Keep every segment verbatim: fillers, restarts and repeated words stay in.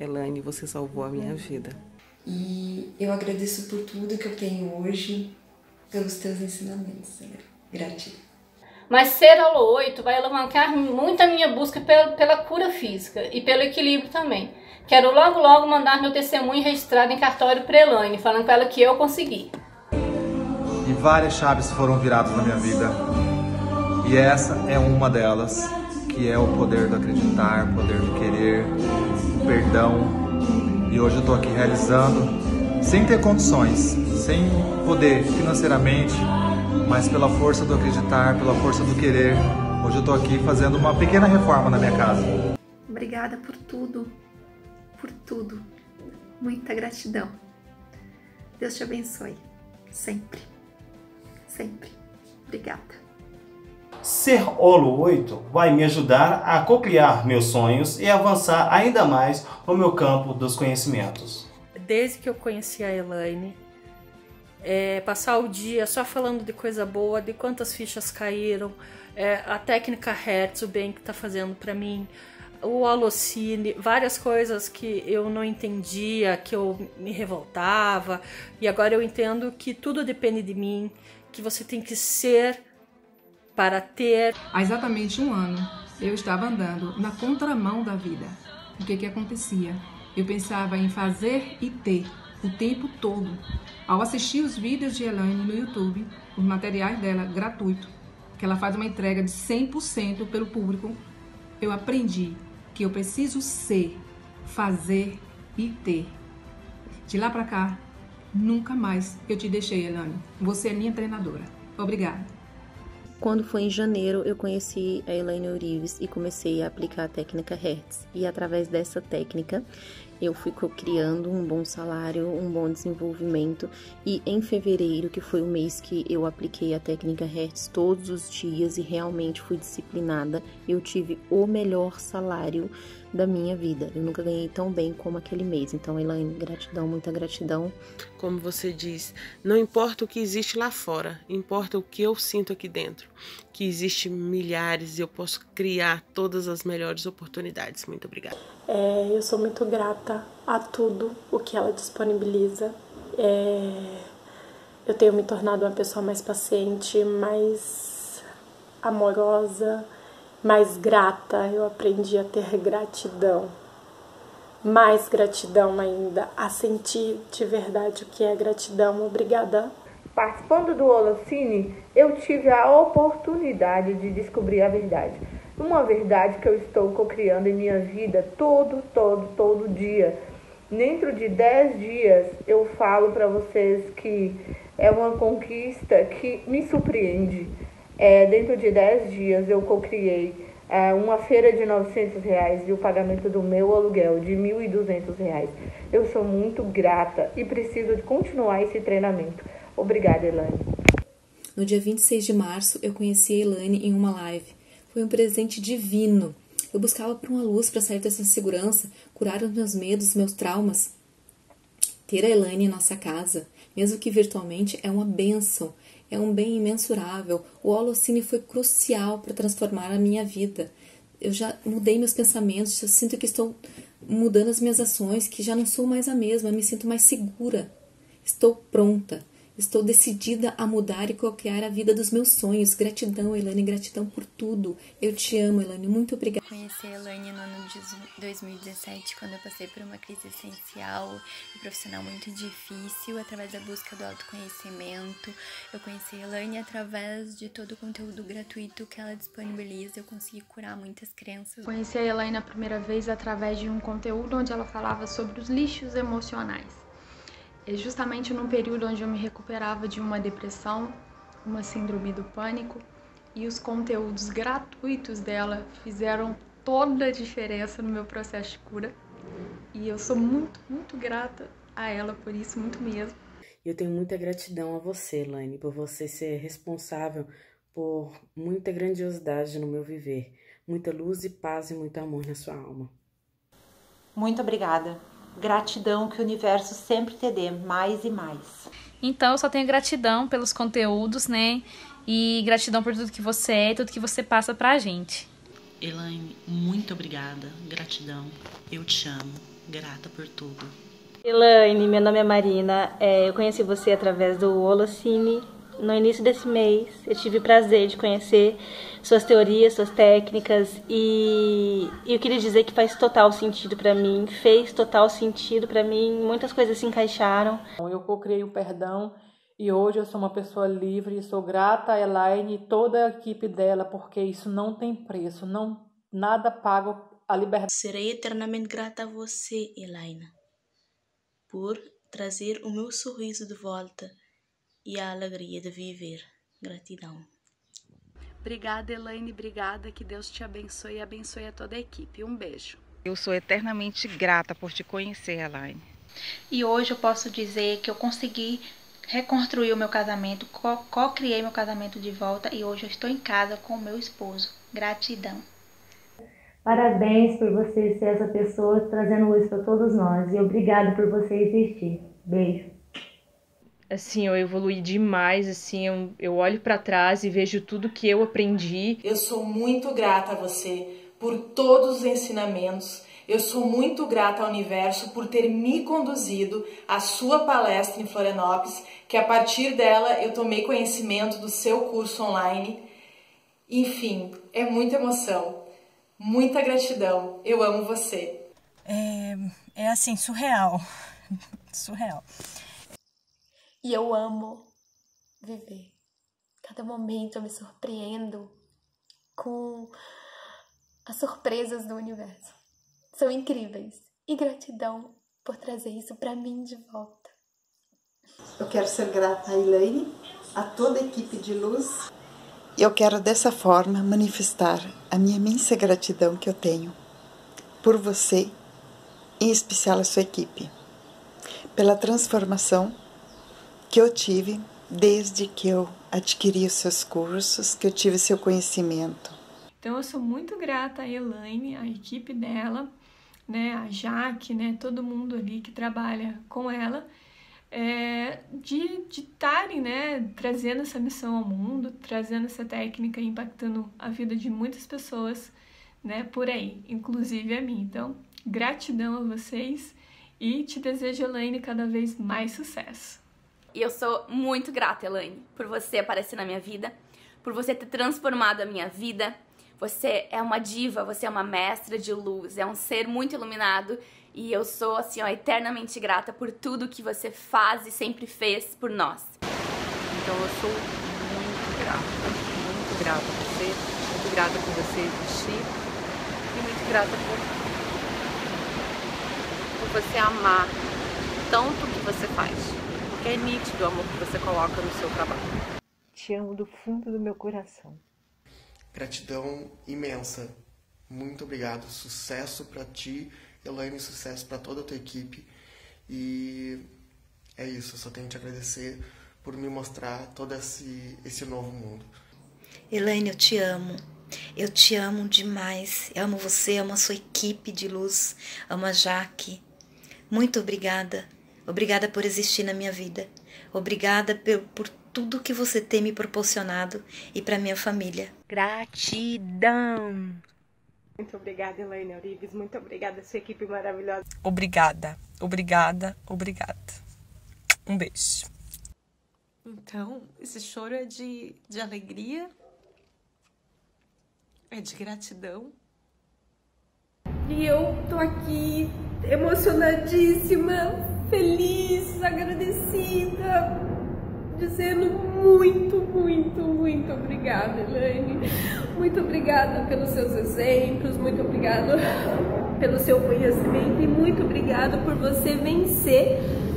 Elaine, você salvou a minha vida. E eu agradeço por tudo que eu tenho hoje, pelos teus ensinamentos, gratidão. Mas ser holo oito vai alavancar muito a minha busca pela, pela cura física e pelo equilíbrio também. Quero logo logo mandar meu testemunho registrado em cartório para Elaine, falando com ela que eu consegui. E várias chaves foram viradas na minha vida. E essa é uma delas, que é o poder do acreditar, o poder do querer, o perdão. E hoje eu estou aqui realizando, sem ter condições, sem poder financeiramente, mas pela força do acreditar, pela força do querer. Hoje eu estou aqui fazendo uma pequena reforma na minha casa. Obrigada por tudo, por tudo. Muita gratidão. Deus te abençoe, sempre, sempre. Obrigada. Ser holo oito vai me ajudar a cocriar meus sonhos e avançar ainda mais no meu campo dos conhecimentos. Desde que eu conheci a Elaine, é, passar o dia só falando de coisa boa, de quantas fichas caíram, é, a técnica Hertz, o bem que está fazendo para mim, o Holocine, várias coisas que eu não entendia, que eu me revoltava, e agora eu entendo que tudo depende de mim, que você tem que ser para ter. Há exatamente um ano, eu estava andando na contramão da vida. O que que acontecia? Eu pensava em fazer e ter o tempo todo. Ao assistir os vídeos de Elaine no YouTube, os materiais dela gratuito, que ela faz uma entrega de cem por cento pelo público, eu aprendi que eu preciso ser, fazer e ter. De lá para cá, nunca mais eu te deixei, Elaine. Você é minha treinadora. Obrigada. Quando foi em janeiro, eu conheci a Elaine Eurives e comecei a aplicar a técnica Hertz. E através dessa técnica, eu fui criando um bom salário, um bom desenvolvimento. E em fevereiro, que foi o mês que eu apliquei a técnica Hertz todos os dias e realmente fui disciplinada, eu tive o melhor salário da minha vida. Eu nunca ganhei tão bem como aquele mês. Então, Elaine, gratidão, muita gratidão. Como você diz, não importa o que existe lá fora, importa o que eu sinto aqui dentro. Que existe milhares e eu posso criar todas as melhores oportunidades. Muito obrigada. É, eu sou muito grata a tudo o que ela disponibiliza. É, eu tenho me tornado uma pessoa mais paciente, mais amorosa, mais grata. Eu aprendi a ter gratidão, mais gratidão ainda, a sentir de verdade o que é gratidão. Obrigada. Participando do Holocine, eu tive a oportunidade de descobrir a verdade. Uma verdade que eu estou cocriando em minha vida todo, todo, todo dia. Dentro de dez dias, eu falo para vocês que é uma conquista que me surpreende. É, dentro de dez dias, eu cocriei é, uma feira de novecentos reais e o pagamento do meu aluguel de mil e duzentos reais. Eu sou muito grata e preciso de continuar esse treinamento. Obrigada, Elaine. No dia vinte e seis de março, eu conheci a Elaine em uma live. Foi um presente divino. Eu buscava por uma luz para sair dessa insegurança, curar os meus medos, meus traumas. Ter a Elaine em nossa casa, mesmo que virtualmente, é uma bênção, é um bem imensurável. O Holocine foi crucial para transformar a minha vida. Eu já mudei meus pensamentos, eu sinto que estou mudando as minhas ações, que já não sou mais a mesma, me sinto mais segura. Estou pronta. Estou decidida a mudar e cocriar a vida dos meus sonhos. Gratidão, Elaine, gratidão por tudo. Eu te amo, Elaine, muito obrigada. Conheci a Elaine no ano de dois mil e dezessete, quando eu passei por uma crise essencial e profissional muito difícil, através da busca do autoconhecimento. Eu conheci a Elaine através de todo o conteúdo gratuito que ela disponibiliza. Eu consegui curar muitas crenças. Conheci a Elaine a primeira vez através de um conteúdo onde ela falava sobre os lixos emocionais. É justamente num período onde eu me recuperava de uma depressão, uma síndrome do pânico, e os conteúdos gratuitos dela fizeram toda a diferença no meu processo de cura. E eu sou muito, muito grata a ela por isso, muito mesmo. Eu tenho muita gratidão a você, Elaine, por você ser responsável por muita grandiosidade no meu viver, muita luz e paz e muito amor na sua alma. Muito obrigada. Gratidão que o universo sempre te dê mais e mais. Então eu só tenho gratidão pelos conteúdos, né? E gratidão por tudo que você é e tudo que você passa pra gente. Elaine, muito obrigada. Gratidão. Eu te amo. grata por tudo. Elaine, meu nome é Marina, é, eu conheci você através do Holocine. No início desse mês, eu tive o prazer de conhecer suas teorias, suas técnicas, e, e eu queria dizer que faz total sentido para mim, fez total sentido para mim, muitas coisas se encaixaram. Eu co-criei o perdão e hoje eu sou uma pessoa livre e sou grata a Elaine e toda a equipe dela, porque isso não tem preço, não, nada paga a liberdade. Serei eternamente grata a você, Elaine, por trazer o meu sorriso de volta e a alegria de viver. Gratidão. Obrigada, Elaine, obrigada, que Deus te abençoe e abençoe a toda a equipe. Um beijo. Eu sou eternamente grata por te conhecer, Elaine. E hoje eu posso dizer que eu consegui reconstruir o meu casamento, co-criei meu casamento de volta e hoje eu estou em casa com o meu esposo. Gratidão. Parabéns por você ser essa pessoa trazendo luz para todos nós e obrigado por você existir. Beijo. Assim, eu evoluí demais, assim, eu, eu olho para trás e vejo tudo que eu aprendi. Eu sou muito grata a você por todos os ensinamentos. Eu sou muito grata ao universo por ter me conduzido à sua palestra em Florianópolis, que a partir dela eu tomei conhecimento do seu curso online. Enfim, é muita emoção, muita gratidão. Eu amo você. É, é assim, surreal, surreal. E eu amo viver. Cada momento eu me surpreendo com as surpresas do universo. São incríveis. E gratidão por trazer isso para mim de volta. Eu quero ser grata a Elaine, a toda a equipe de luz. E eu quero dessa forma manifestar a minha imensa gratidão que eu tenho por você, em especial a sua equipe, pela transformação que eu tive desde que eu adquiri os seus cursos, que eu tive seu conhecimento. Então eu sou muito grata a Elaine, a equipe dela, né, a Jaque, né, todo mundo ali que trabalha com ela, é, de estarem, né, trazendo essa missão ao mundo, trazendo essa técnica, impactando a vida de muitas pessoas, né, por aí, inclusive a mim. Então, gratidão a vocês e te desejo, Elaine, cada vez mais sucesso. E eu sou muito grata, Elaine, por você aparecer na minha vida, por você ter transformado a minha vida. Você é uma diva, você é uma mestra de luz, é um ser muito iluminado e eu sou, assim, ó, eternamente grata por tudo que você faz e sempre fez por nós. Então eu sou muito grata, muito grata a você, muito grata por você existir e muito grata por, por você amar tanto o que você faz. É nítido o amor que você coloca no seu trabalho. Te amo do fundo do meu coração. Gratidão imensa. Muito obrigado. Sucesso para ti, Elaine, sucesso para toda a tua equipe. E é isso, eu só tenho que te agradecer por me mostrar todo esse, esse novo mundo. Elaine, eu te amo. Eu te amo demais. Eu amo você, amo a sua equipe de luz, amo a Jaque. Muito obrigada. Obrigada por existir na minha vida. Obrigada por, por tudo que você tem me proporcionado e para minha família. Gratidão! Muito obrigada, Elaine Eurives. Muito obrigada, sua equipe maravilhosa. Obrigada, obrigada, obrigada. Um beijo. Então, esse choro é de, de alegria, é de gratidão. E eu tô aqui emocionadíssima, feliz, agradecida, dizendo muito, muito, muito obrigada, Elaine. Muito obrigada pelos seus exemplos, muito obrigada pelo seu conhecimento e muito obrigada por você vencer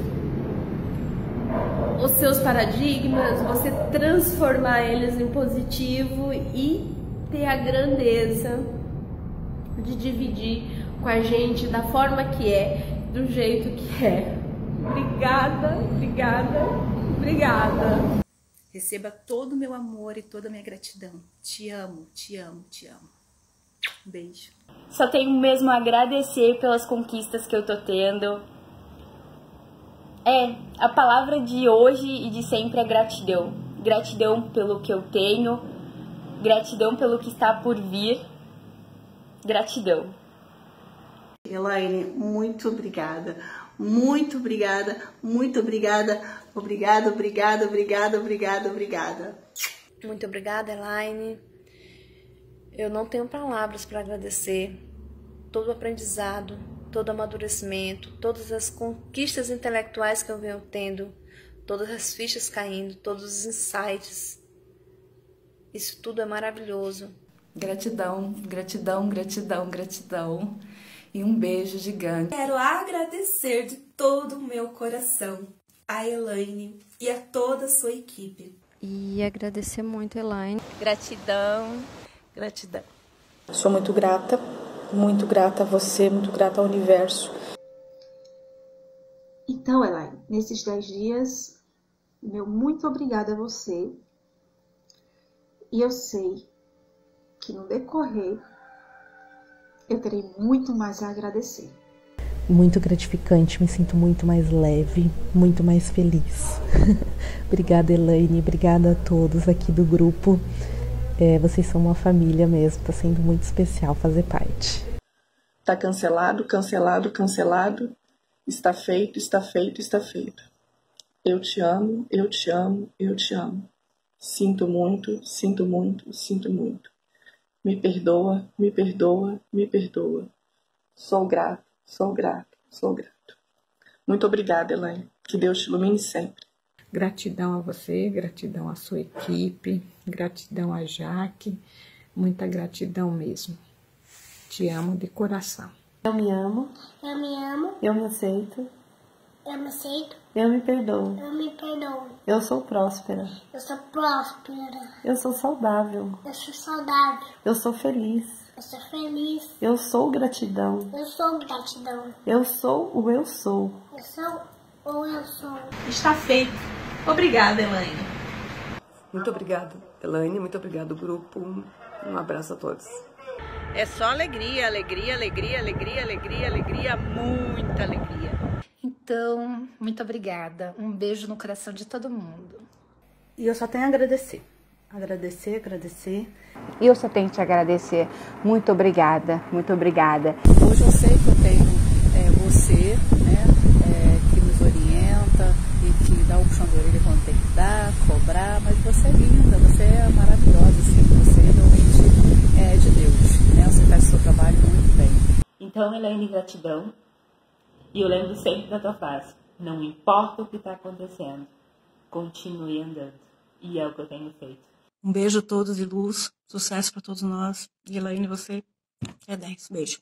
os seus paradigmas, você transformar eles em positivo e ter a grandeza de dividir com a gente da forma que é, do jeito que é. Obrigada, obrigada, obrigada. Receba todo o meu amor e toda a minha gratidão. Te amo, te amo, te amo. Um beijo. Só tenho mesmo a agradecer pelas conquistas que eu tô tendo. É, a palavra de hoje e de sempre é gratidão. Gratidão pelo que eu tenho, gratidão pelo que está por vir. Gratidão. Elaine, muito obrigada. Muito obrigada, muito obrigada. Obrigada, obrigada, obrigada, obrigada, obrigada. Muito obrigada, Elaine. Eu não tenho palavras para agradecer todo o aprendizado, todo o amadurecimento, todas as conquistas intelectuais que eu venho tendo, todas as fichas caindo, todos os insights. Isso tudo é maravilhoso. Gratidão, gratidão, gratidão, gratidão. E um beijo gigante. Quero agradecer de todo o meu coração a Elaine e a toda a sua equipe. E agradecer muito, Elaine. Gratidão, gratidão. Sou muito grata, muito grata a você, muito grata ao universo. Então, Elaine, nesses dez dias, meu muito obrigada a você. E eu sei que no decorrer eu terei muito mais a agradecer. Muito gratificante, me sinto muito mais leve, muito mais feliz. Obrigada, Elaine, obrigada a todos aqui do grupo. É, vocês são uma família mesmo, tá sendo muito especial fazer parte. Tá cancelado, cancelado, cancelado. Está feito, está feito, está feito. Eu te amo, eu te amo, eu te amo. Sinto muito, sinto muito, sinto muito. Me perdoa, me perdoa, me perdoa. Sou grato, sou grato, sou grato. Muito obrigada, Elaine. Que Deus te ilumine sempre. Gratidão a você, gratidão à sua equipe, gratidão a Jaque, muita gratidão mesmo. Te amo de coração. Eu me amo. Eu me amo. Eu me aceito. Eu me aceito. Eu me perdoo. Eu me perdoo. Eu sou próspera. Eu sou próspera. Eu sou saudável. Eu sou saudável. Eu sou feliz. Eu sou feliz. Eu sou gratidão. Eu sou gratidão. Eu sou o eu sou. Eu sou o eu sou. Está feito. Obrigada, Elaine. Muito obrigada, Elaine. Muito obrigado, grupo. Um abraço a todos. É só alegria, alegria, alegria, alegria, alegria, alegria, muita alegria. Então, muito obrigada. Um beijo no coração de todo mundo. E eu só tenho a agradecer. Agradecer, agradecer. E eu só tenho que te agradecer. Muito obrigada, muito obrigada. Hoje eu sei que eu tenho é, você, né, é, que nos orienta e que dá o puxão de orelha quando tem que dar, cobrar, mas você é linda, você é maravilhosa, assim, você realmente é de Deus, né? Você faz o seu trabalho muito bem. Então, Elaine, gratidão. E eu lembro sempre da tua frase, não importa o que está acontecendo, continue andando. E é o que eu tenho feito. Um beijo a todos e luz, sucesso para todos nós. E Elaine, você é dez. Beijo.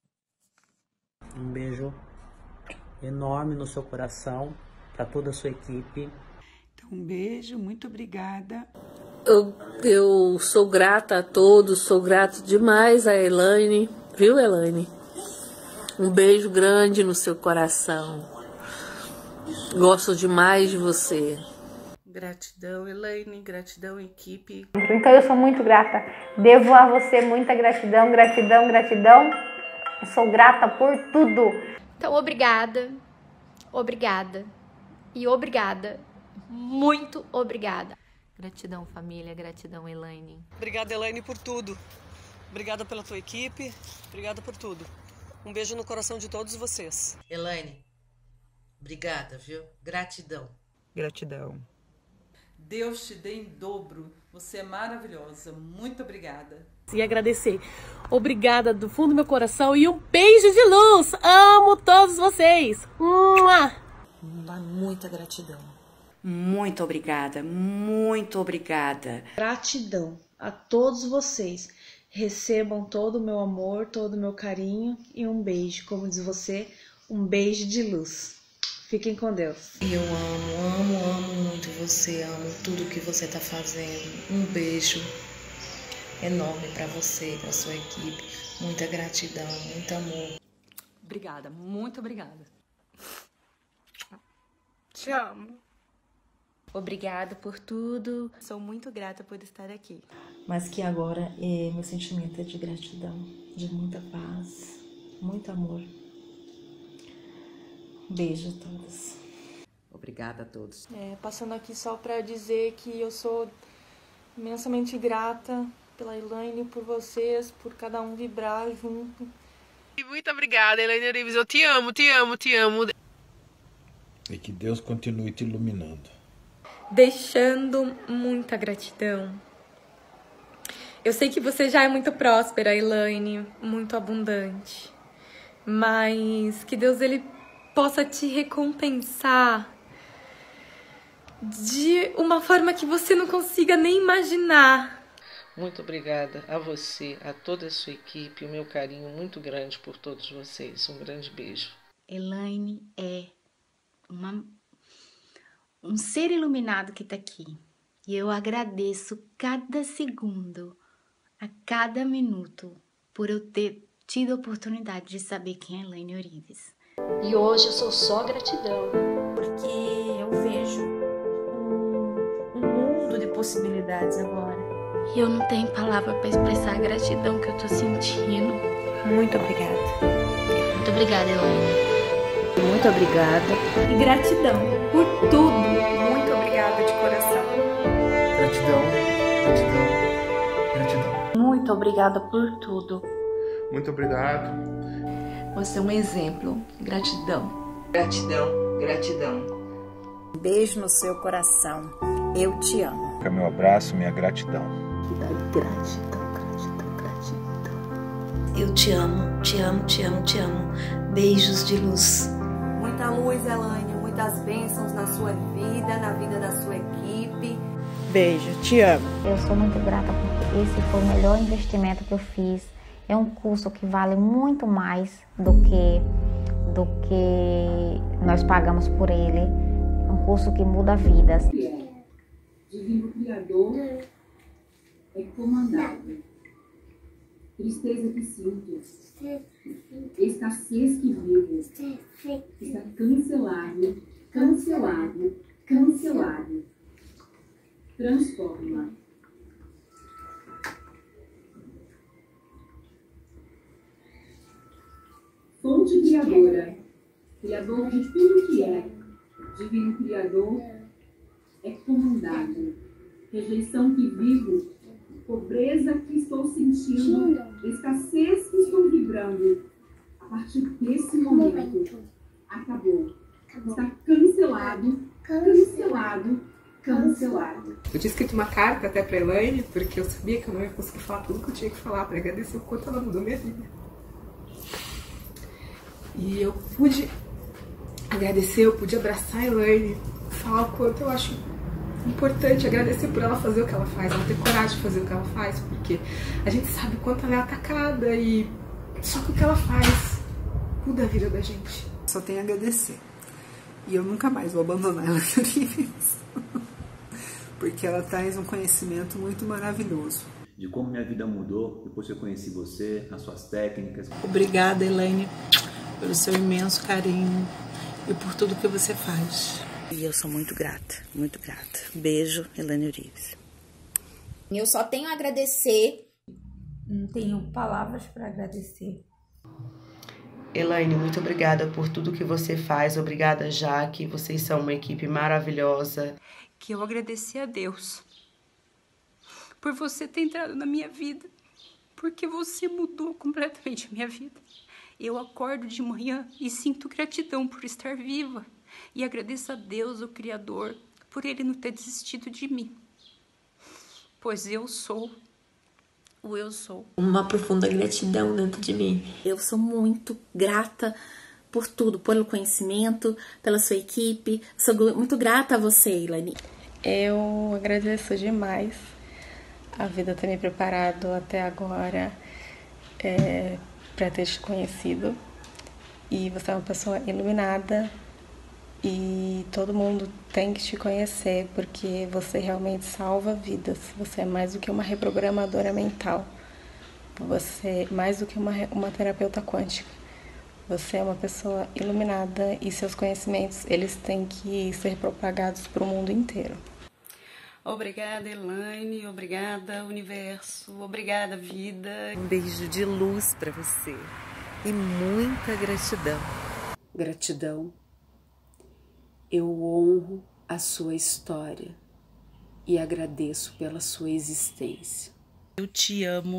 Um beijo enorme no seu coração, para toda a sua equipe. Então, um beijo, muito obrigada. Eu, eu sou grata a todos, sou grata demais a Elaine, viu, Elaine? Um beijo grande no seu coração. Gosto demais de você. Gratidão, Elaine. Gratidão, equipe. Então eu sou muito grata. Devo a você muita gratidão, gratidão, gratidão. Eu sou grata por tudo. Então, obrigada, obrigada e obrigada. Muito obrigada. Gratidão, família. Gratidão, Elaine. Obrigada, Elaine, por tudo. Obrigada pela tua equipe. Obrigada por tudo. Um beijo no coração de todos vocês. Elaine, obrigada, viu? Gratidão. Gratidão. Deus te dê em dobro. Você é maravilhosa. Muito obrigada. E agradecer. Obrigada do fundo do meu coração e um beijo de luz. Amo todos vocês. Mua! Muita gratidão. Muito obrigada. Muito obrigada. Gratidão a todos vocês. Recebam todo o meu amor, todo o meu carinho e um beijo. Como diz você, um beijo de luz. Fiquem com Deus. Eu amo, amo, amo muito você. Amo tudo que você está fazendo. Um beijo enorme para você, para sua equipe. Muita gratidão, muito amor. Obrigada, muito obrigada. Te amo. Obrigada por tudo. Sou muito grata por estar aqui. Mas que agora é, meu sentimento é de gratidão, de muita paz, muito amor. Beijo a todos. Obrigada a todos. É, passando aqui só para dizer que eu sou imensamente grata pela Elaine, por vocês, por cada um vibrar junto. Muito obrigada, Elaine Orives. Eu te amo, te amo, te amo. E que Deus continue te iluminando. Deixando muita gratidão. Eu sei que você já é muito próspera, Elaine, muito abundante. Mas que Deus ele possa te recompensar de uma forma que você não consiga nem imaginar. Muito obrigada a você, a toda a sua equipe, o meu carinho muito grande por todos vocês. Um grande beijo. Elaine é uma, um ser iluminado que está aqui. E eu agradeço cada segundo, a cada minuto, por eu ter tido a oportunidade de saber quem é Elaine Orives. E hoje eu sou só gratidão, porque eu vejo um, um mundo de possibilidades agora. E eu não tenho palavra para expressar a gratidão que eu tô sentindo. Muito obrigada. Muito obrigada, Elaine. Muito obrigada. E gratidão por tudo. Muito obrigada de coração. Gratidão, gratidão, gratidão. Muito obrigada por tudo. Muito obrigado. Você é um exemplo. Gratidão. Gratidão, gratidão. Um beijo no seu coração. Eu te amo. Fica meu abraço, minha gratidão. Gratidão, gratidão, gratidão. Eu te amo, te amo, te amo, te amo. Beijos de luz. Muita luz, Elaine, muitas bênçãos na sua vida, na vida da sua equipe. Beijo, te amo. Eu sou muito grata porque esse foi o melhor investimento que eu fiz. É um curso que vale muito mais do que, do que nós pagamos por ele. É um curso que muda vidas. Divino Criador é comandado. Tristeza que sinto, escassez que vivo, está cancelado, cancelado, cancelado. Transforma. Fonte Criadora, Criador de tudo que é, Divino Criador, é comandado. Rejeição que vivo, pobreza que estou sentindo, escassez que estou vibrando. A partir desse momento, acabou. Está cancelado, cancelado, cancelado. Eu tinha escrito uma carta até pra Elaine, porque eu sabia que eu não ia conseguir falar tudo que eu tinha que falar, para agradecer o quanto ela mudou minha vida. E eu pude agradecer, eu pude abraçar a Elaine, falar o quanto eu acho importante, agradecer por ela fazer o que ela faz, ela ter coragem de fazer o que ela faz, porque a gente sabe o quanto ela é atacada e só que o que ela faz muda a vida da gente. Só tenho a agradecer. E eu nunca mais vou abandonar ela, porque ela traz um conhecimento muito maravilhoso. De como minha vida mudou depois que eu conheci você, as suas técnicas. Obrigada, Elaine, pelo seu imenso carinho e por tudo que você faz. E eu sou muito grata, muito grata. Beijo, Elaine Orives. Eu só tenho a agradecer. Não tenho palavras para agradecer. Elaine, muito obrigada por tudo que você faz. Obrigada, Jaque. Vocês são uma equipe maravilhosa. Que eu agradeci a Deus por você ter entrado na minha vida, porque você mudou completamente a minha vida. Eu acordo de manhã e sinto gratidão por estar viva. E agradeço a Deus, o Criador, por Ele não ter desistido de mim. Pois eu sou o eu sou. Uma profunda gratidão dentro de mim. Eu sou muito grata por tudo, pelo conhecimento, pela sua equipe. Sou muito grata a você, Elaine. Eu agradeço demais a vida ter me preparado até agora é, para ter te conhecido. E você é uma pessoa iluminada. E todo mundo tem que te conhecer, porque você realmente salva vidas. Você é mais do que uma reprogramadora mental. Você é mais do que uma, uma terapeuta quântica. Você é uma pessoa iluminada e seus conhecimentos, eles têm que ser propagados para o mundo inteiro. Obrigada, Elaine. Obrigada, universo. Obrigada, vida. Um beijo de luz para você. E muita gratidão. Gratidão. Eu honro a sua história e agradeço pela sua existência. Eu te amo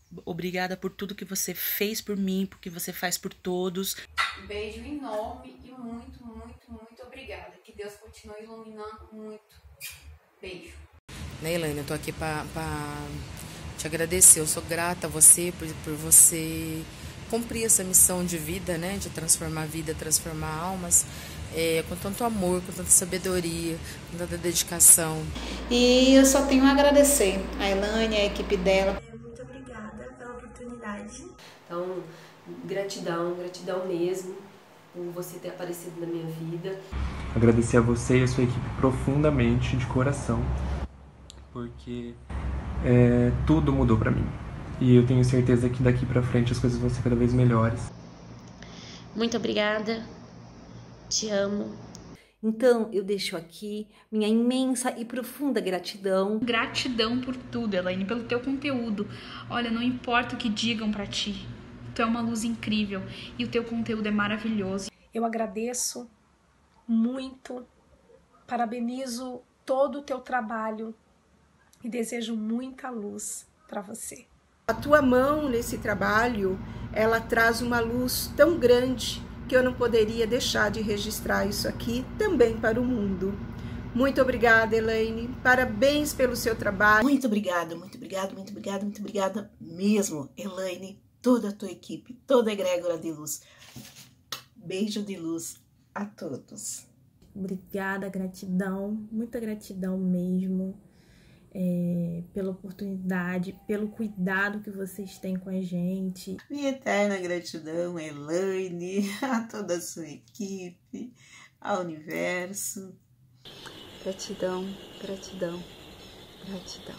Obrigada por tudo que você fez por mim, por que você faz por todos. Um beijo enorme e muito, muito, muito obrigada. Que Deus continue iluminando muito. Beijo. Né, Elaine, eu tô aqui pra, pra te agradecer. Eu sou grata a você por, por você cumprir essa missão de vida, né? De transformar a vida, transformar almas. É, com tanto amor, com tanta sabedoria, com tanta dedicação. E eu só tenho a agradecer a Elaine, a equipe dela. Muito obrigada pela oportunidade. Então, gratidão, gratidão mesmo por você ter aparecido na minha vida. Agradecer a você e a sua equipe profundamente, de coração, porque é, tudo mudou pra mim. E eu tenho certeza que daqui pra frente as coisas vão ser cada vez melhores. Muito obrigada. Te amo. Então, eu deixo aqui minha imensa e profunda gratidão. Gratidão por tudo, Elaine, pelo teu conteúdo. Olha, não importa o que digam pra ti, tu é uma luz incrível e o teu conteúdo é maravilhoso. Eu agradeço muito, parabenizo todo o teu trabalho e desejo muita luz para você. A tua mão nesse trabalho, ela traz uma luz tão grande que eu não poderia deixar de registrar isso aqui também para o mundo. Muito obrigada, Elaine. Parabéns pelo seu trabalho. Muito obrigada, muito obrigada, muito obrigada, muito obrigada mesmo, Elaine, toda a tua equipe, toda a egrégora de luz. Beijo de luz a todos. Obrigada, gratidão, muita gratidão mesmo. É, pela oportunidade, pelo cuidado que vocês têm com a gente. Minha eterna gratidão, Elaine, a toda a sua equipe, ao universo. Gratidão, gratidão, gratidão.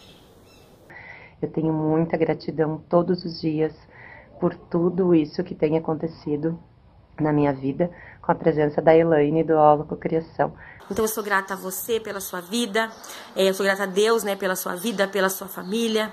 Eu tenho muita gratidão todos os dias por tudo isso que tem acontecido na minha vida, com a presença da Elaine e do Aula Cocriação. Então eu sou grata a você pela sua vida, eu sou grata a Deus, né, pela sua vida, pela sua família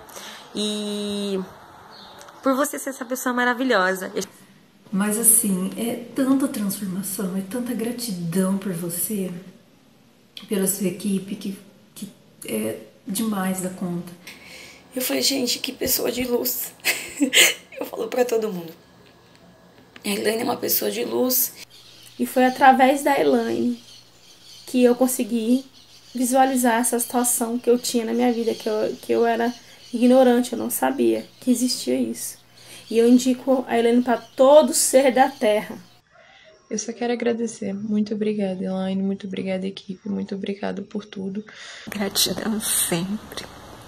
e por você ser essa pessoa maravilhosa. Mas assim, é tanta transformação, é tanta gratidão por você, pela sua equipe, que, que é demais da conta. Eu falei, gente, que pessoa de luz. Eu falo pra todo mundo. A Elaine é uma pessoa de luz. E foi através da Elaine que eu consegui visualizar essa situação que eu tinha na minha vida, que eu, que eu era ignorante, eu não sabia que existia isso. E eu indico a Elaine para todo ser da Terra. Eu só quero agradecer. Muito obrigada, Elaine. Muito obrigada, equipe. Muito obrigada por tudo. Gratidão sempre.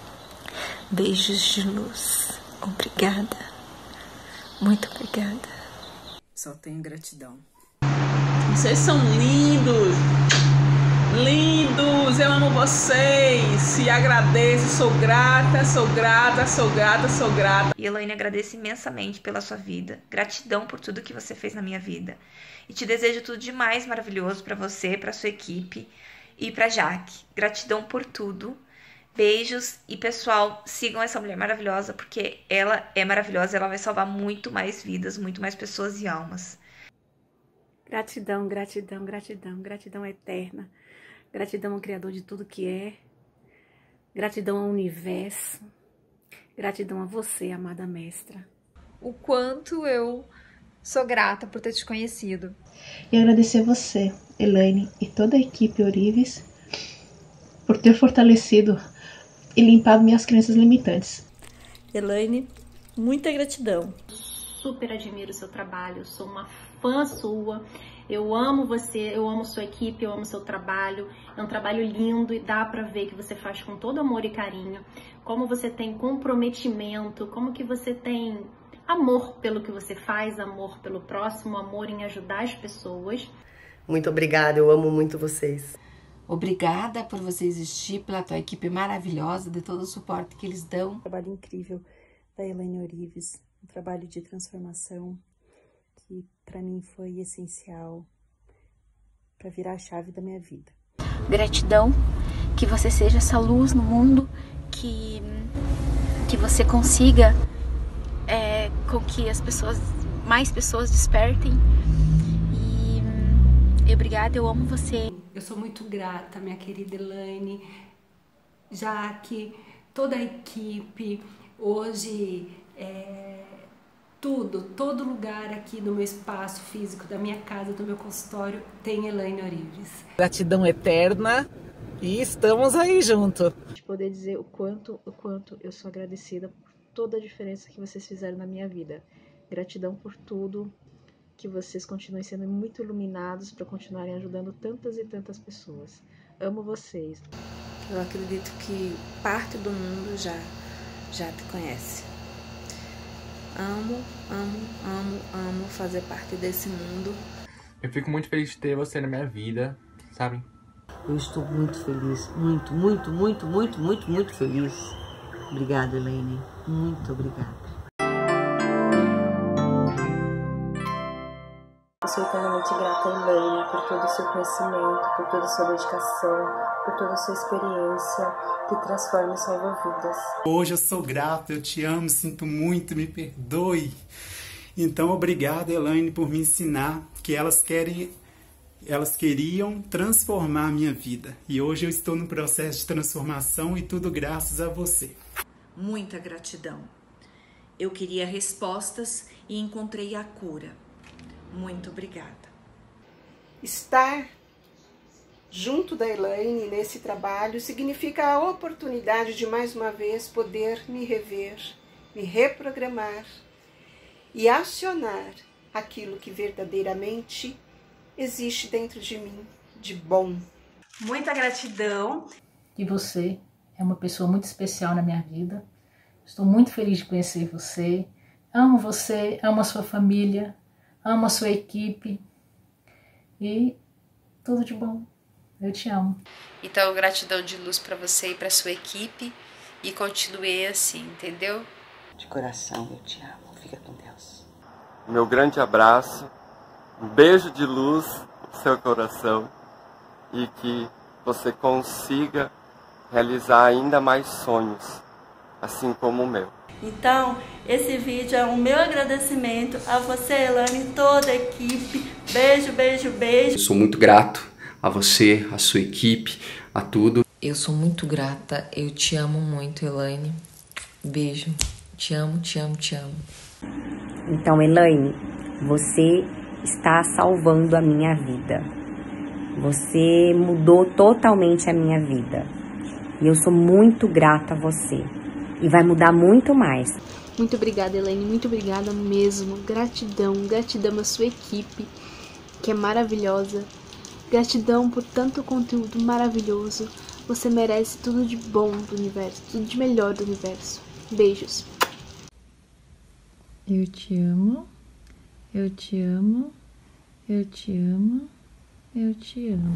Beijos de luz. Obrigada. Muito obrigada. Só tenho gratidão. Vocês são lindos. Lindos, eu amo vocês, e agradeço, sou grata, sou grata, sou grata, sou grata. E Elaine, agradeço imensamente pela sua vida, gratidão por tudo que você fez na minha vida. E te desejo tudo de mais maravilhoso para você, para sua equipe e para Jaque. Gratidão por tudo, beijos e pessoal, sigam essa mulher maravilhosa porque ela é maravilhosa, ela vai salvar muito mais vidas, muito mais pessoas e almas. Gratidão, gratidão, gratidão, gratidão eterna. Gratidão ao Criador de tudo que é. Gratidão ao universo. Gratidão a você, amada mestra. O quanto eu sou grata por ter te conhecido. E agradecer a você, Elaine, e toda a equipe Orives, por ter fortalecido e limpado minhas crenças limitantes. Elaine, muita gratidão. Super admiro o seu trabalho, sou uma fã sua. Eu amo você, eu amo sua equipe, eu amo seu trabalho. É um trabalho lindo e dá pra ver que você faz com todo amor e carinho. Como você tem comprometimento, como que você tem amor pelo que você faz, amor pelo próximo, amor em ajudar as pessoas. Muito obrigada, eu amo muito vocês. Obrigada por você existir, pela tua equipe maravilhosa, de todo o suporte que eles dão. Um trabalho incrível da Elaine Orives, um trabalho de transformação que para mim foi essencial para virar a chave da minha vida. Gratidão, que você seja essa luz no mundo, que, que você consiga é, com que as pessoas, mais pessoas despertem. E, e obrigada, eu amo você. Eu sou muito grata, minha querida Elaine, Jaque, toda a equipe, Hoje, é, tudo, todo lugar aqui no meu espaço físico, da minha casa, do meu consultório, tem Elaine Orives. Gratidão eterna e estamos aí junto. De poder dizer o quanto, o quanto eu sou agradecida por toda a diferença que vocês fizeram na minha vida. Gratidão por tudo, que vocês continuem sendo muito iluminados para continuarem ajudando tantas e tantas pessoas. Amo vocês. Eu acredito que parte do mundo já, já te conhece. Amo, amo, amo, amo fazer parte desse mundo. Eu fico muito feliz de ter você na minha vida, sabe? Eu estou muito feliz, muito, muito, muito, muito, muito, muito feliz. Obrigada, Elaine. Muito obrigada. Eu sou eternamente grata a Elaine por todo o seu conhecimento, por toda a sua dedicação, por toda a sua experiência que transforma e salva vidas. Hoje eu sou grato, eu te amo, sinto muito, me perdoe. Então, obrigado, Elaine, por me ensinar que elas querem, elas queriam transformar a minha vida. E hoje eu estou no processo de transformação e tudo graças a você. Muita gratidão. Eu queria respostas e encontrei a cura. Muito obrigada. Estar junto da Elaine nesse trabalho significa a oportunidade de mais uma vez poder me rever, me reprogramar e acionar aquilo que verdadeiramente existe dentro de mim de bom. Muita gratidão. E você é uma pessoa muito especial na minha vida. Estou muito feliz de conhecer você. Amo você, amo a sua família. Amo a sua equipe e tudo de bom. Eu te amo. Então, gratidão de luz para você e para sua equipe e continue assim, entendeu? De coração, eu te amo. Fica com Deus. Meu grande abraço, um beijo de luz no seu coração e que você consiga realizar ainda mais sonhos, assim como o meu. Então, esse vídeo é o meu agradecimento a você, Elaine, toda a equipe. Beijo, beijo, beijo. Eu sou muito grato a você, a sua equipe, a tudo. Eu sou muito grata, eu te amo muito, Elaine. Beijo, te amo, te amo, te amo. Então, Elaine, você está salvando a minha vida. Você mudou totalmente a minha vida. E eu sou muito grata a você. E vai mudar muito mais. Muito obrigada, Elaine, muito obrigada mesmo. Gratidão, gratidão à sua equipe, que é maravilhosa. Gratidão por tanto conteúdo maravilhoso. Você merece tudo de bom do universo, tudo de melhor do universo. Beijos. Eu te amo, eu te amo, eu te amo, eu te amo.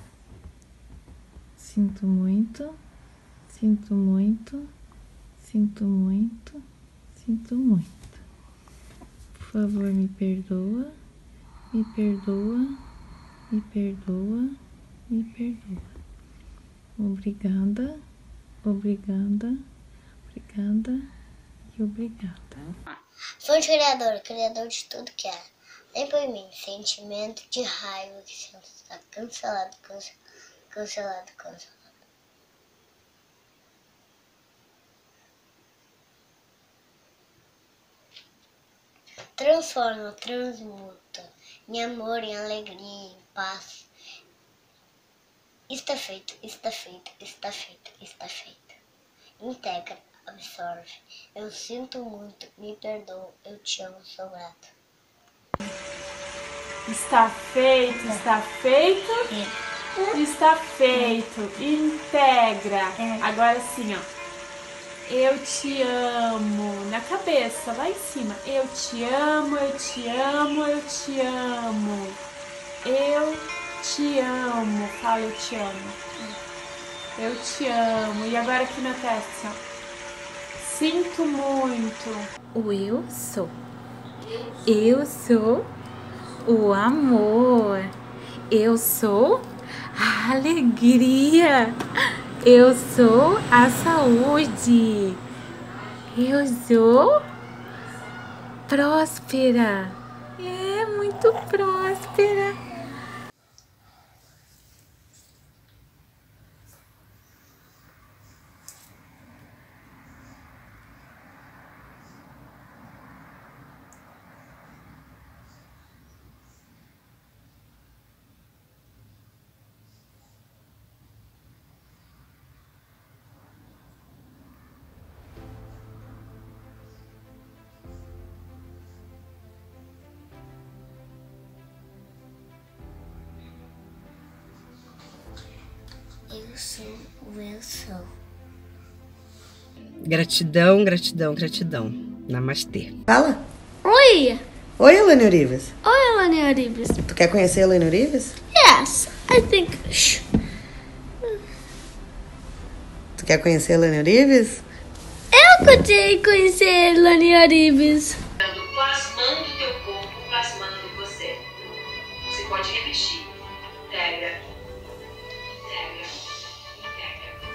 Sinto muito, sinto muito. Sinto muito, sinto muito. Por favor, me perdoa, me perdoa, me perdoa, me perdoa. Obrigada, obrigada, obrigada e obrigada. Fonte Criador, criador de tudo que é. Nem por mim, sentimento de raiva que está cancelado, cancelado, cancelado, cancelado. Transforma, transmuta, em amor, em alegria, em paz. Está feito, está feito, está feito, está feito. Integra, absorve. Eu sinto muito, me perdoo, eu te amo, sou grato. Está feito, está feito, está feito. Integra. Agora sim, ó. Eu te amo, na cabeça, lá em cima. Eu te amo, eu te amo, eu te amo. Eu te amo. Fala, eu te amo. Eu te amo. E agora aqui na testa, ó. Sinto muito. O eu sou. Eu sou o amor. Eu sou a alegria. Eu sou a saúde. Eu sou próspera. É muito próspera. Eu sou o eu sou. Gratidão, gratidão, gratidão. Namastê. Fala. Oi! Oi, Elaine Orives. Oi, Elaine Orives. Tu quer conhecer a Elaine Orives? Yes, I think... Tu quer conhecer a Elaine Orives? Eu queria conhecer a Elaine Orives. Plasmando teu corpo, plasmando você. Você pode repetir. Integra. Integra. Integra.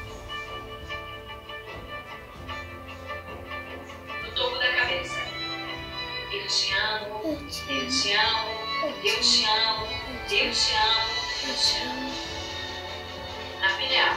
No topo da cabeça. Eu te amo. Eu te amo. Eu te amo. Eu te amo. Eu te amo. Na pineal.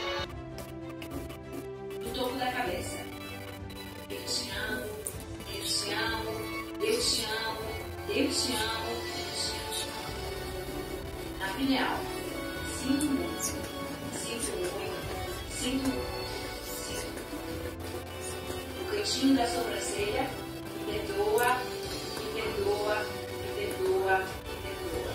No topo da cabeça. Eu te amo. Eu te amo. Eu te amo, eu te amo, eu te amo. Na pineal, sinto muito, sinto muito, sinto muito, sinto muito. No cantinho da sobrancelha, me perdoa, me perdoa, me perdoa, me perdoa.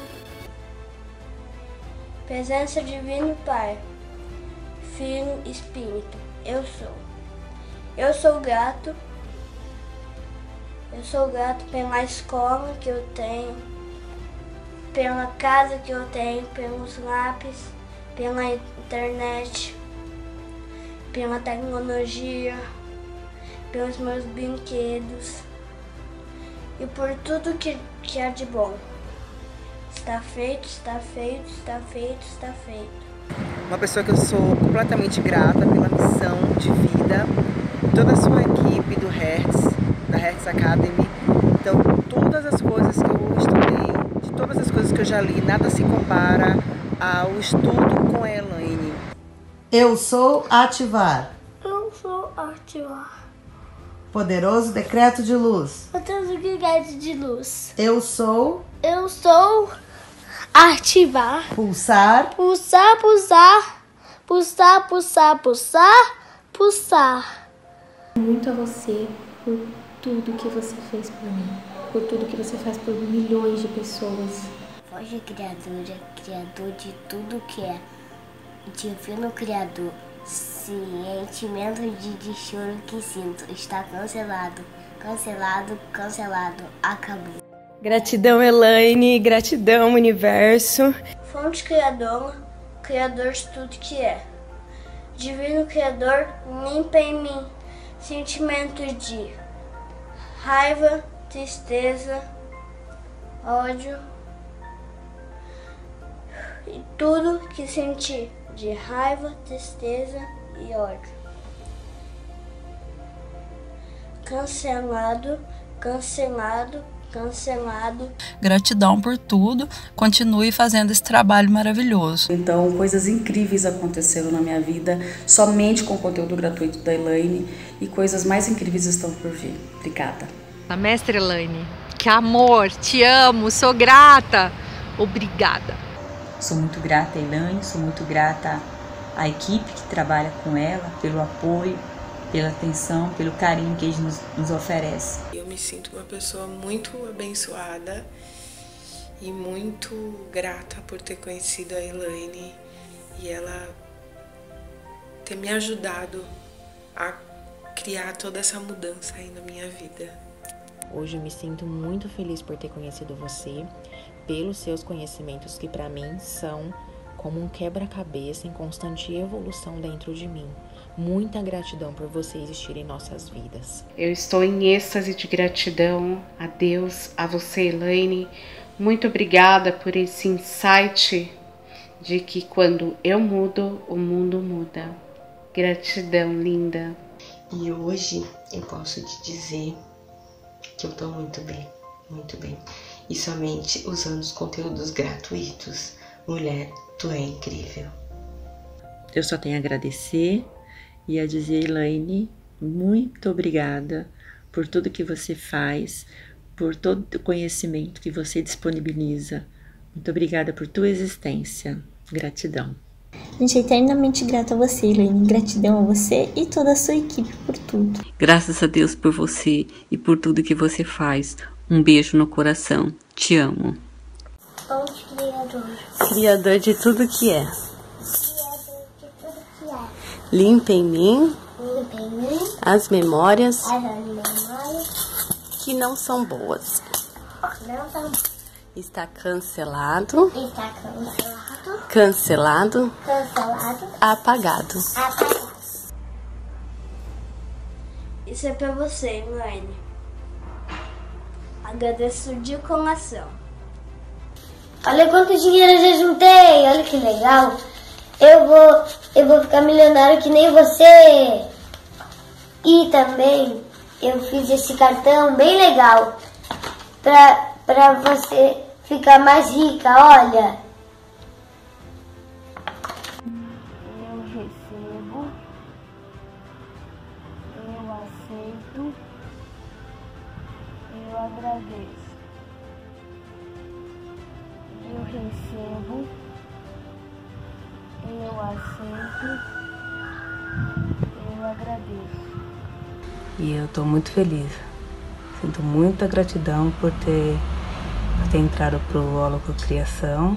Presença Divino Pai, Filho e Espírito, eu sou. Eu sou grato. Eu sou grato pela escola que eu tenho, pela casa que eu tenho, pelos lápis, pela internet, pela tecnologia, pelos meus brinquedos e por tudo que, que é de bom. Está feito, está feito, está feito, está feito. Uma pessoa que eu sou completamente grata pela missão de vida, toda a sua equipe do Hertz, da Hertz Academy. Então, todas as coisas que eu estudei, de todas as coisas que eu já li, nada se compara ao estudo com a Elaine. Eu sou ativar. Eu sou ativar. Poderoso decreto de luz. Poderoso decreto de luz. Eu sou. Eu sou ativar. Pulsar. Pulsar, pulsar. Pulsar, pulsar, pulsar, pulsar. Muito a você por tudo que você fez por mim, por tudo que você faz por milhões de pessoas. Forja Criadora, Criador de tudo que é, Divino Criador, sentimento de, de choro que sinto, está cancelado, cancelado, cancelado, acabou. Gratidão, Elaine, gratidão, universo. Fonte Criadora, Criador de tudo que é, Divino Criador, limpa em mim sentimento de raiva, tristeza, ódio e tudo que senti de raiva, tristeza e ódio. Cancelado, cancelado, cancelado. Gratidão por tudo, continue fazendo esse trabalho maravilhoso. Então, coisas incríveis aconteceram na minha vida, somente com o conteúdo gratuito da Elaine, e coisas mais incríveis estão por vir. Obrigada. A mestra Elaine, que amor, te amo, sou grata, obrigada. Sou muito grata a Elaine, sou muito grata à equipe que trabalha com ela, pelo apoio, pela atenção, pelo carinho que eles nos, nos oferecem. Eu me sinto uma pessoa muito abençoada e muito grata por ter conhecido a Elaine e ela ter me ajudado a criar toda essa mudança aí na minha vida. Hoje eu me sinto muito feliz por ter conhecido você, pelos seus conhecimentos que para mim são como um quebra-cabeça em constante evolução dentro de mim. Muita gratidão por você existir em nossas vidas. Eu estou em êxtase de gratidão a Deus, a você, Elaine. Muito obrigada por esse insight de que quando eu mudo, o mundo muda. Gratidão, linda. E hoje eu posso te dizer que eu tô muito bem, muito bem. E somente usando os conteúdos gratuitos. Mulher, tu é incrível. Eu só tenho a agradecer e a dizer, Elaine, muito obrigada por tudo que você faz, por todo o conhecimento que você disponibiliza. Muito obrigada por tua existência. Gratidão. Gente, eternamente grata a você, Elaine. Gratidão a você e toda a sua equipe por tudo. Graças a Deus por você e por tudo que você faz. Um beijo no coração. Te amo. Fonte Criador. Criador de tudo que é. Criador limpa em mim limpa em mim as memórias as memórias que não são boas. não são Está cancelado, está cancelado, cancelado, cancelado, apagado. apagado. Isso é pra você, Elaine. Agradeço de coração. Olha quanto dinheiro eu já juntei, olha que legal. Eu vou, eu vou ficar milionário que nem você. E também eu fiz esse cartão bem legal pra, pra você ficar mais rica, olha. Eu recebo, eu aceito, eu agradeço. Eu recebo, eu aceito, eu agradeço. E eu estou muito feliz. Sinto muita gratidão por ter, por ter entrado para o Holococriação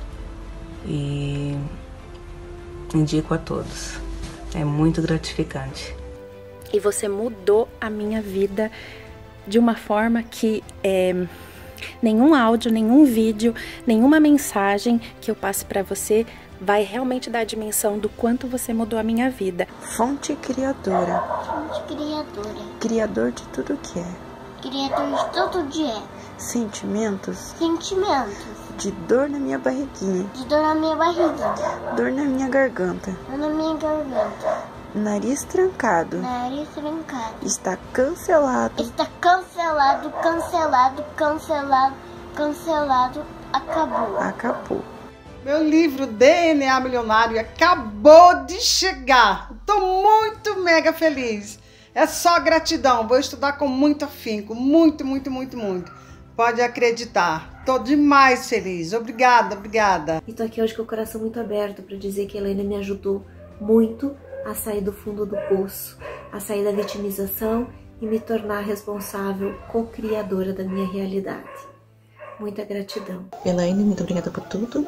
e indico a todos. É muito gratificante. E você mudou a minha vida de uma forma que é, nenhum áudio, nenhum vídeo, nenhuma mensagem que eu passe para você vai realmente dar a dimensão do quanto você mudou a minha vida. Fonte criadora. Fonte criadora. Criador de tudo que é. Criador de tudo que é. Sentimentos. Sentimentos. De dor na minha barriguinha. De dor na minha barriga. Dor na minha garganta. Dor na minha garganta. Nariz trancado. Nariz trancado. Está cancelado. Está cancelado, cancelado, cancelado, cancelado. Acabou. Acabou. Meu livro D N A Milionário acabou de chegar. Estou muito mega feliz. É só gratidão. Vou estudar com muito afinco. Muito, muito, muito, muito. Pode acreditar. Estou demais feliz. Obrigada, obrigada. E tô aqui hoje com o coração muito aberto para dizer que a Helena me ajudou muito a sair do fundo do poço, a sair da vitimização e me tornar responsável, co-criadora da minha realidade. Muita gratidão. Elaine, muito obrigada por tudo.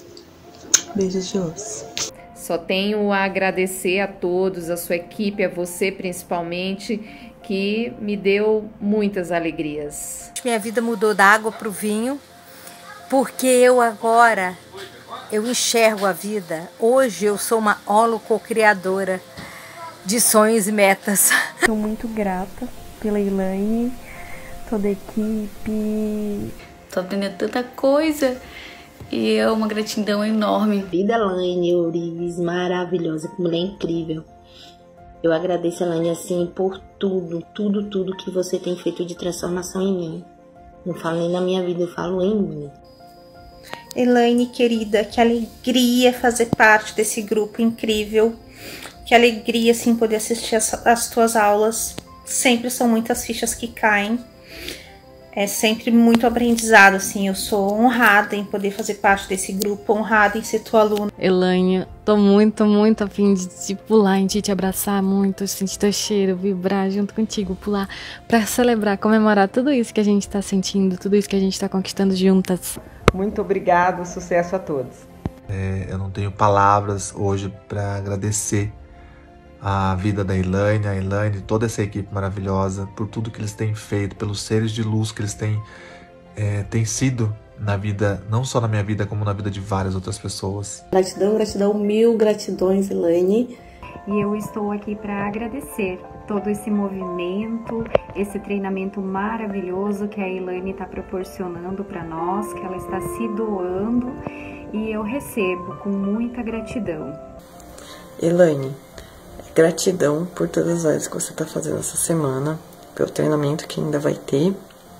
Beijos de luz. Só tenho a agradecer a todos, a sua equipe, a você principalmente, que me deu muitas alegrias. Minha vida mudou da água para o vinho, porque eu agora, eu enxergo a vida. Hoje eu sou uma holococriadora de sonhos e metas. Sou muito grata pela Elaine, toda a equipe. Tô aprendendo tanta coisa. E é uma gratidão enorme. Vida, Elaine, Eurives, maravilhosa, que mulher incrível. Eu agradeço, Elaine, assim, por tudo, tudo, tudo que você tem feito de transformação em mim. Não falo nem na minha vida, eu falo em mim. Elaine, querida, que alegria fazer parte desse grupo incrível. Que alegria, assim, poder assistir as, as tuas aulas. Sempre são muitas fichas que caem. É sempre muito aprendizado, assim, eu sou honrada em poder fazer parte desse grupo, honrada em ser tua aluna. Elaine, tô muito, muito a fim de te pular, em te, te abraçar muito, sentir teu cheiro, vibrar junto contigo, pular pra celebrar, comemorar tudo isso que a gente tá sentindo, tudo isso que a gente tá conquistando juntas. Muito obrigado, sucesso a todos. É, eu não tenho palavras hoje para agradecer a vida da Elaine, a Elaine, toda essa equipe maravilhosa, por tudo que eles têm feito, pelos seres de luz que eles têm, é, têm sido na vida, não só na minha vida, como na vida de várias outras pessoas. Gratidão, gratidão, mil gratidões, Elaine. E eu estou aqui para agradecer todo esse movimento, esse treinamento maravilhoso que a Elaine está proporcionando para nós, que ela está se doando, e eu recebo com muita gratidão. Elaine, gratidão por todas as vezes que você está fazendo essa semana, pelo treinamento que ainda vai ter.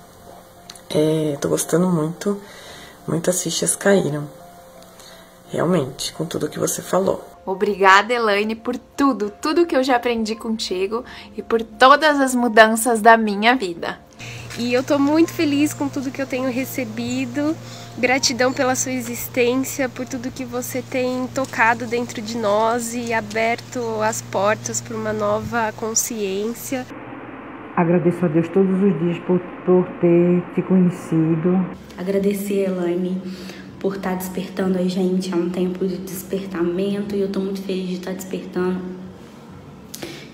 É, tô gostando muito, muitas fichas caíram. Realmente, com tudo que você falou. Obrigada, Elaine, por tudo, tudo que eu já aprendi contigo e por todas as mudanças da minha vida. E eu tô muito feliz com tudo que eu tenho recebido. Gratidão pela sua existência, por tudo que você tem tocado dentro de nós e aberto as portas para uma nova consciência. Agradeço a Deus todos os dias por, por ter te conhecido. Agradecer, Elaine, por estar despertando a gente. É um tempo de despertamento e eu tô muito feliz de estar despertando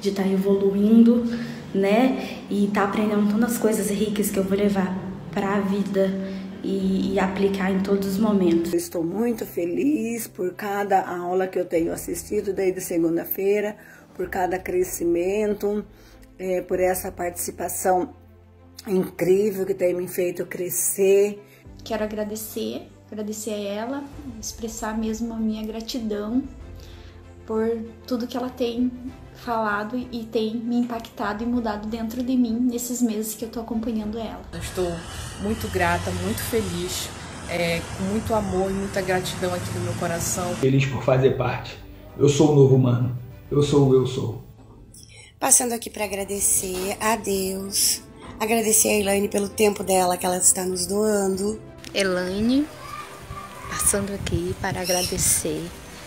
de estar evoluindo, né? E estar aprendendo tantas coisas ricas que eu vou levar para a vida e, e aplicar em todos os momentos. Eu estou muito feliz por cada aula que eu tenho assistido desde segunda-feira, por cada crescimento, é, por essa participação incrível que tem me feito crescer. Quero agradecer, agradecer a ela, expressar mesmo a minha gratidão por tudo que ela tem falado e tem me impactado e mudado dentro de mim nesses meses que eu tô acompanhando ela. Eu estou muito grata, muito feliz, é, com muito amor e muita gratidão aqui no meu coração. Feliz por fazer parte. Eu sou o novo humano. Eu sou o eu sou. Passando aqui para agradecer a Deus, agradecer a Elaine pelo tempo dela que ela está nos doando. Elaine, passando aqui para agradecer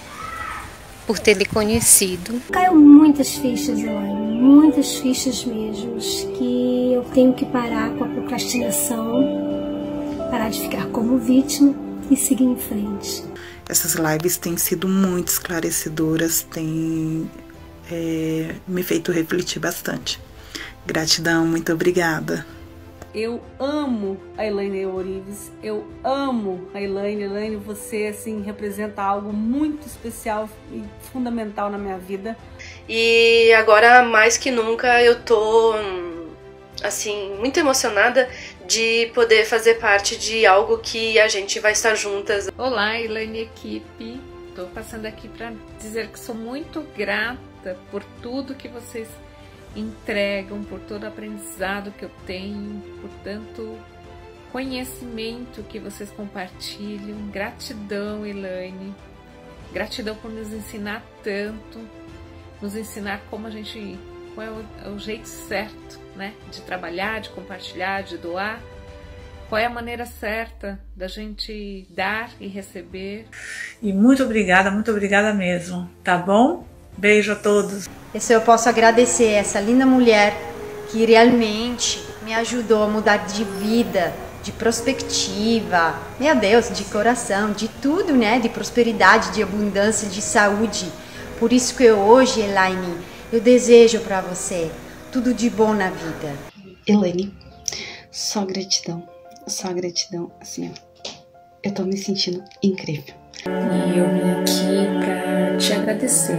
por ter lhe conhecido. Caiu muitas fichas, Elaine, muitas fichas mesmo, que eu tenho que parar com a procrastinação, parar de ficar como vítima e seguir em frente. Essas lives têm sido muito esclarecedoras, têm é, me feito refletir bastante. Gratidão, muito obrigada. Eu amo a Elaine Eurives, eu amo a Elaine. Elaine, você assim representa algo muito especial e fundamental na minha vida. E agora, mais que nunca, eu tô assim muito emocionada de poder fazer parte de algo que a gente vai estar juntas. Olá, Elaine Equipe. Tô passando aqui para dizer que sou muito grata por tudo que vocês entregam, por todo o aprendizado que eu tenho, por tanto conhecimento que vocês compartilham. Gratidão, Elaine. Gratidão por nos ensinar tanto, nos ensinar como a gente, qual é o, é o jeito certo, né, de trabalhar, de compartilhar, de doar. Qual é a maneira certa da gente dar e receber. E muito obrigada, muito obrigada mesmo, tá bom? Beijo a todos. Isso eu posso agradecer essa linda mulher que realmente me ajudou a mudar de vida, de perspectiva, meu Deus, de coração, de tudo, né? De prosperidade, de abundância, de saúde. Por isso que eu hoje, Elaine, eu desejo para você tudo de bom na vida. Elaine, só gratidão, só gratidão, assim, ó, eu tô me sentindo incrível. E eu vim aqui pra te agradecer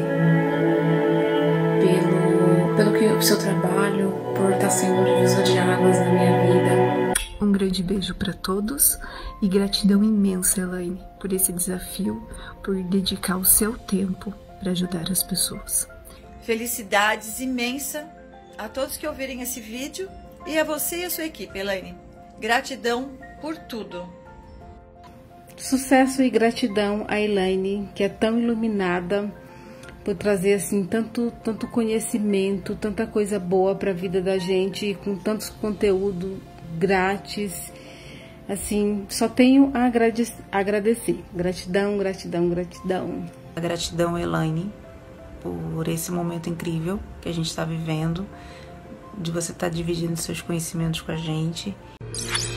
pelo, pelo que o seu trabalho, por estar sendo um divisor de águas na minha vida. Um grande beijo para todos e gratidão imensa, Elaine, por esse desafio, por dedicar o seu tempo para ajudar as pessoas. Felicidades imensa a todos que ouvirem esse vídeo e a você e a sua equipe, Elaine. Gratidão por tudo. Sucesso e gratidão a Elaine, que é tão iluminada, por trazer assim tanto, tanto conhecimento, tanta coisa boa para a vida da gente, com tantos conteúdo grátis. Assim, só tenho a agradecer. Gratidão, gratidão, gratidão. A gratidão, Elaine, por esse momento incrível que a gente está vivendo, de você estar tá dividindo seus conhecimentos com a gente.